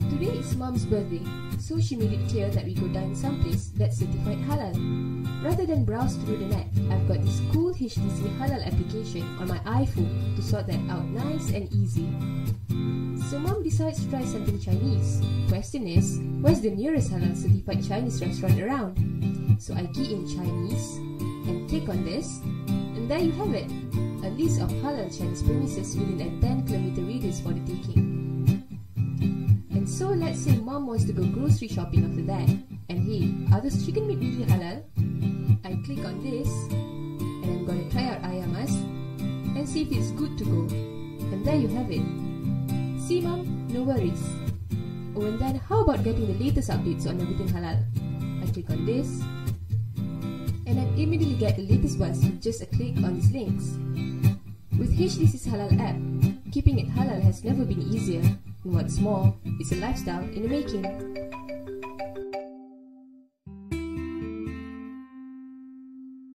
Today is Mom's birthday, so she made it clear that we go dine someplace that's certified halal. Rather than browse through the net, I've got this cool HDC halal application on my iPhone to sort that out nice and easy. So Mom decides to try something Chinese. Question is, where's the nearest halal certified Chinese restaurant around? So I key in Chinese and click on this, and there you have it, a list of halal Chinese premises within a 10-kilometer radius for the taking. And so let's say Mom wants to go grocery shopping after that, and hey, are those chicken meat really halal? I click on this, and I'm going to try out ayamas and see if it's good to go. And there you have it. See Mom, no worries. Oh, and then how about getting the latest updates on everything halal? I click on this, and I immediately get the latest ones with just a click on these links. With HDC's Halal app, keeping it halal has never been easier, and what's more, it's a lifestyle in the making.